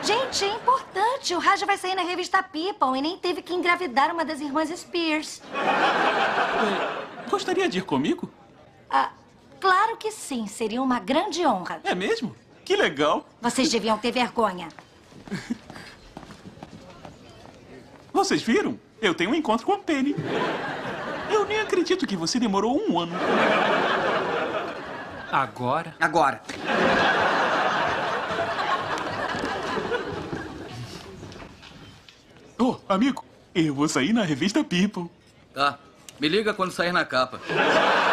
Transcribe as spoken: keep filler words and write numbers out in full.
Gente, é importante. O Raja vai sair na revista People e nem teve que engravidar uma das irmãs Spears. É, gostaria de ir comigo? Ah, claro que sim. Seria uma grande honra. É mesmo? Que legal. Vocês deviam ter vergonha. Vocês viram? Eu tenho um encontro com a Penny. Eu nem acredito que você demorou um ano. Agora? Agora. Oh, amigo, eu vou sair na revista People. Tá. Me liga quando sair na capa.